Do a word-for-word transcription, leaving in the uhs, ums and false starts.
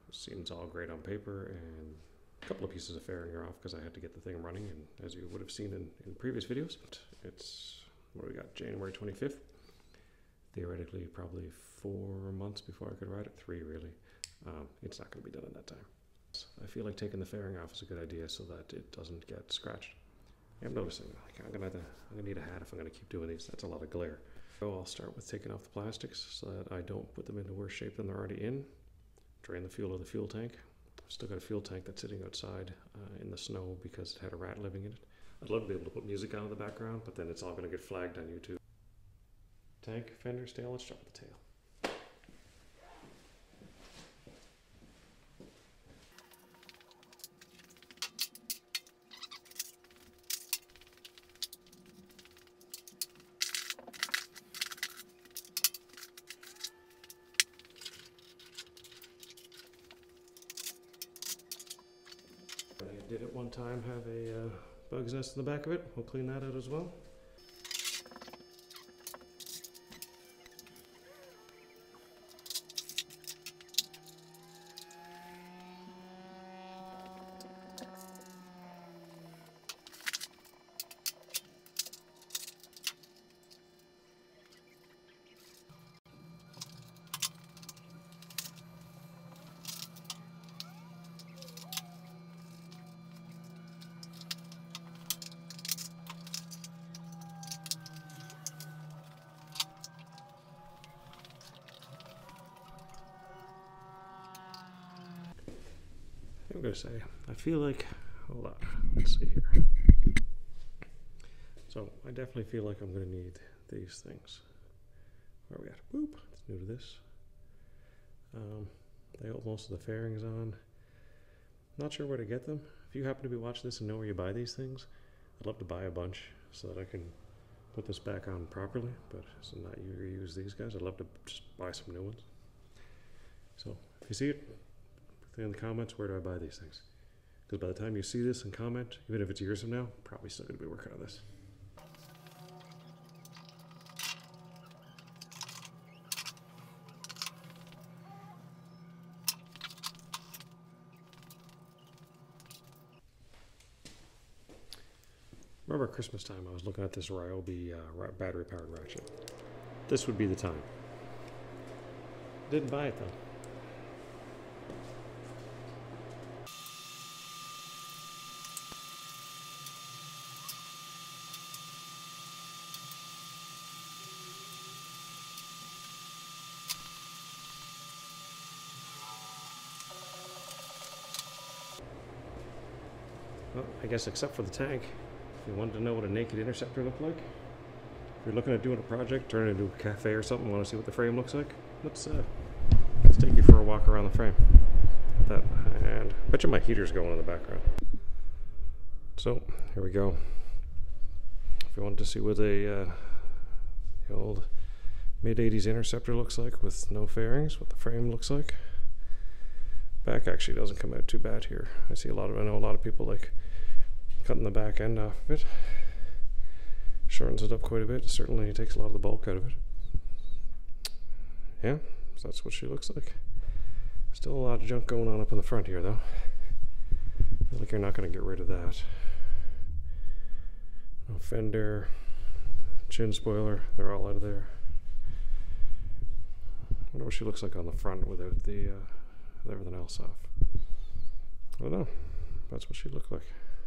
Seems all great on paper, and a couple of pieces of fairing are off because I had to get the thing running, and as you would have seen in, in previous videos, it's, what do we got, January twenty-fifth. Theoretically, probably four months before I could ride it, three really. Um, it's not going to be done in that time. I feel like taking the fairing off is a good idea so that it doesn't get scratched. I'm noticing, like, I'm gonna, to, I'm gonna need a hat if I'm gonna keep doing these. That's a lot of glare. So I'll start with taking off the plastics so that I don't put them into worse shape than they're already in. Drain the fuel of the fuel tank. I've still got a fuel tank that's sitting outside uh, in the snow because it had a rat living in it. I'd love to be able to put music on in the background, but then it's all gonna get flagged on YouTube. Tank, fenders, tail, let's start with the tail. I did at one time have a uh, bug's nest in the back of it. We'll clean that out as well. I'm gonna say, I feel like, hold on, let's see here. So I definitely feel like I'm gonna need these things. Where are we at? Boop, it's new to this. Um, they hold most of the fairings on. Not sure where to get them. If you happen to be watching this and know where you buy these things, I'd love to buy a bunch so that I can put this back on properly, but so not you reuse these guys. I'd love to just buy some new ones. So if you see it, in the comments, where do I buy these things? Because by the time you see this and comment, even if it's years from now, probably still going to be working on this. Remember Christmas time, I was looking at this Ryobi uh, battery powered ratchet. This would be the time. Didn't buy it though. Well, I guess except for the tank, if you wanted to know what a naked interceptor looked like, if you're looking at doing a project, turn it into a cafe or something, want to see what the frame looks like, let's uh, let's take you for a walk around the frame. That, and I bet you my heater's going in the background. So here we go. If you wanted to see what a uh, the old mid eighties interceptor looks like with no fairings, what the frame looks like. Back actually doesn't come out too bad here. I see a lot of, I know a lot of people like cutting the back end off of it. Shortens it up quite a bit. It certainly takes a lot of the bulk out of it. Yeah, so that's what she looks like. Still a lot of junk going on up in the front here though. I feel like you're not going to get rid of that. No fender, chin spoiler, they're all out of there. I wonder what she looks like on the front without the uh, with everything else off. I don't know. That's what she looked like.